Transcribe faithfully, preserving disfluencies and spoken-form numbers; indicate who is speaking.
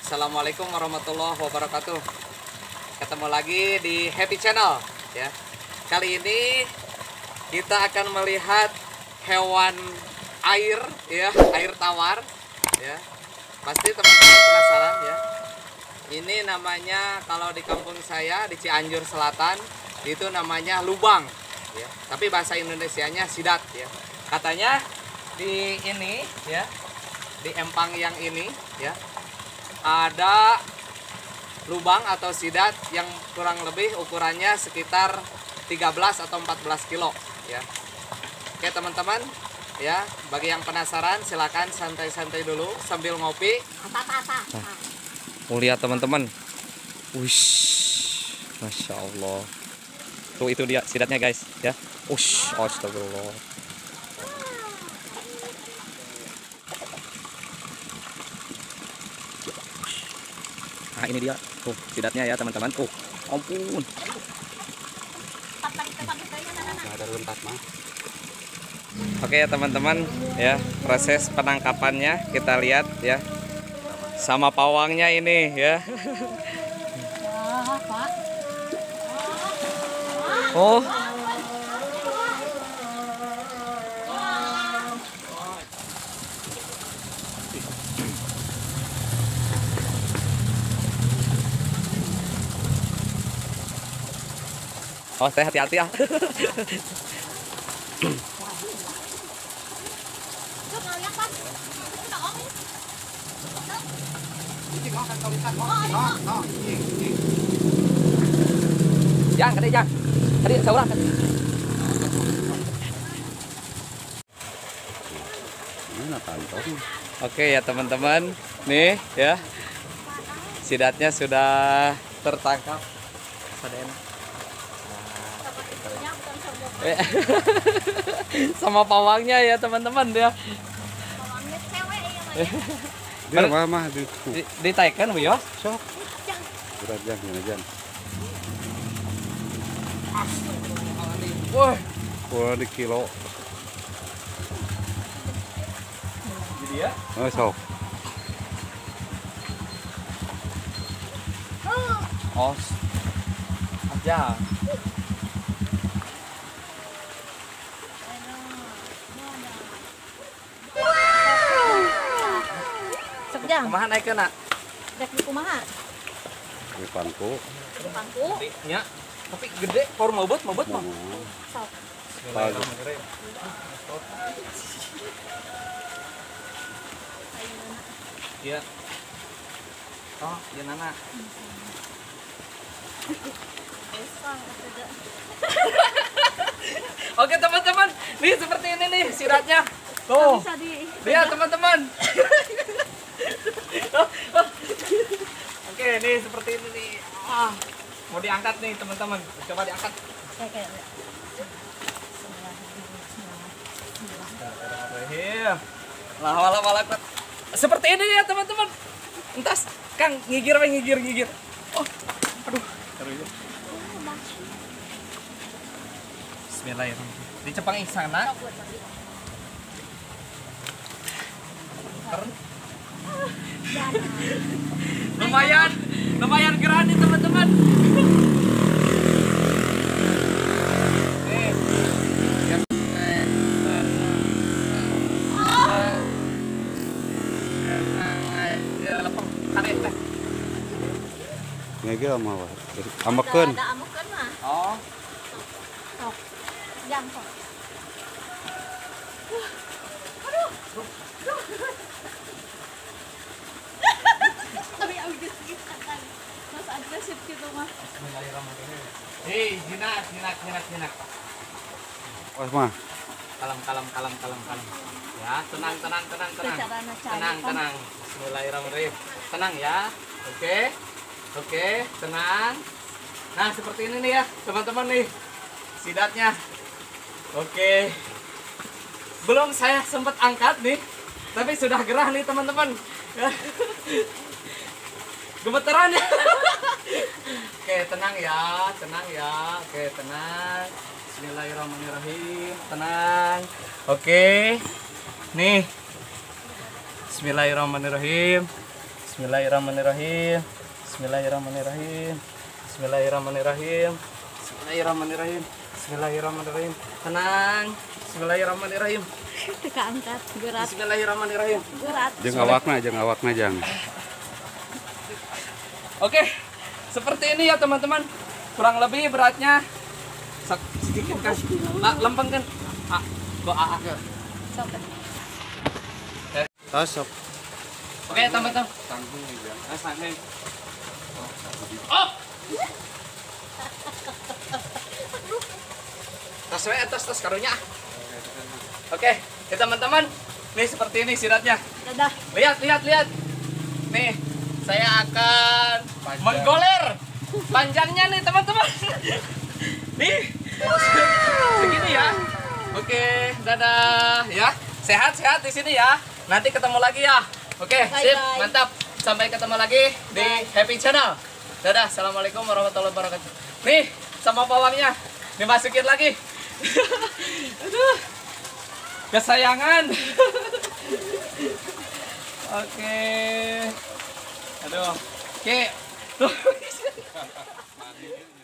Speaker 1: Assalamualaikum warahmatullahi wabarakatuh. Ketemu lagi di Happy Channel ya. Kali ini kita akan melihat hewan air ya, air tawar ya. Pasti teman-teman penasaran ya. Ini namanya kalau di kampung saya di Cianjur Selatan itu namanya lubang ya. Tapi bahasa Indonesianya sidat ya. Katanya di ini ya, di empang yang ini ya, ada lubang atau sidat yang kurang lebih ukurannya sekitar tiga belas atau empat belas kilo ya. Oke teman-teman ya, bagi yang penasaran silakan santai-santai dulu sambil ngopi. Mau lihat teman-teman. Wish, Masya Allah. Tuh itu dia sidatnya guys ya. Ush, astagfirullah. Nah ini dia tuh sidatnya ya teman-teman. Tuh ampun. Ada lompat mah. Oke ya teman-teman ya, proses penangkapannya kita lihat ya, sama pawangnya ini ya. Oh. Oh, saya hati-hati ya. Jangan, kadek jangan. Kadek seorang. Oke ya teman-teman, nih ya, sidatnya sudah tertangkap. Sama pawangnya ya teman-teman ya.
Speaker 2: Pawangnya cewek ya
Speaker 3: Dia apa mah di
Speaker 1: ditaikan Bu Yos.
Speaker 3: sok. Berat jang, jang.
Speaker 1: Wah,
Speaker 3: Wah di kilo.
Speaker 1: jadi ya.
Speaker 3: Oh sok.
Speaker 1: Os. Aja. Kumaha naik kena?
Speaker 2: Dek di kumaha?
Speaker 3: Di pangku.
Speaker 2: Di pangku.
Speaker 1: Nya, tapi gede, por mobot, mobot mah.
Speaker 2: Sok.
Speaker 1: Bismillahirrahmanirrahim. Iya. Oh, iya nana. Oke teman-teman, nih seperti ini nih siratnya. Tuh, lihat teman-teman. Oke, nih seperti ini nih. Ah, mau diangkat nih teman-teman. Coba diangkat. Lah, wala wala. Seperti ini ya teman-teman. Entas, Kang ngigir we ngigir ngigir. Oh, aduh. Bismillahirrahmanirrahim. Dicepang ing sana. Keren. Lumayan, lumayan geran nih teman-teman.
Speaker 3: Ngege mah wah. Amekeun.
Speaker 2: Ada amukeun mah.
Speaker 1: Oh.
Speaker 2: Sok. Jang sok. Aduh. Tapi agak sedikit kan. Mas agresif gitu mah.
Speaker 1: Bismillahirrahmanirrahim. Hei, jinak, jinak, jinak, jinak.
Speaker 3: Wah mah.
Speaker 1: Kalem, kalem, kalem, kalem, kalem. Ya, tenang, tenang, tenang, tenang.
Speaker 2: Secara cari
Speaker 1: Tenang,
Speaker 2: kan.
Speaker 1: tenang. Bismillahirrahmanirrahim. Tenang ya. Oke. Oke, tenang. Nah, seperti ini nih ya, teman-teman nih. Sidatnya. Oke. Belum saya sempat angkat nih, tapi sudah gerah nih, teman-teman. Gemeteran ya. Oke, tenang ya, tenang ya. Oke, tenang. Bismillahirrahmanirrahim. Tenang. Oke. Nih. Bismillahirrahmanirrahim. Bismillahirrahmanirrahim. Bismillahirrahmanirrahim. Bismillahirrahmanirrahim. Bismillahirrahmanirrahim. Bismillahirrahmanirrahim. Tenang. Bismillahirrahmanirrahim.
Speaker 2: Teka angkat berat
Speaker 1: Bismillahirrahmanirrahim.
Speaker 2: berat.
Speaker 3: Jeung awakna, jeung awakna jang.
Speaker 1: Oke, seperti ini ya teman-teman. Kurang lebih beratnya sak- sedikit kan. Ah, lempengkan. Ah, gua ah. ah.
Speaker 2: Sampai.
Speaker 3: Tasap.
Speaker 1: Oke, teman-teman. Tanggung ya. Ah, santai. Oh. Tas we atas tas karunya. Oke, ya teman-teman. Nih seperti ini siratnya.
Speaker 2: Dadah.
Speaker 1: Lihat, lihat, lihat. Nih, saya akan menggoler panjangnya nih teman-teman. Nih, segini ya. Oke, dadah ya. Sehat-sehat di sini ya. Nanti ketemu lagi ya. Oke,
Speaker 2: Bye,
Speaker 1: sip,
Speaker 2: bye.
Speaker 1: mantap. Sampai ketemu lagi di Happy Channel. Dadah, assalamualaikum warahmatullahi wabarakatuh. Nih, sama bawangnya dimasukin lagi. Aduh, kesayangan. Oke. Aduh. Oke. Tuh.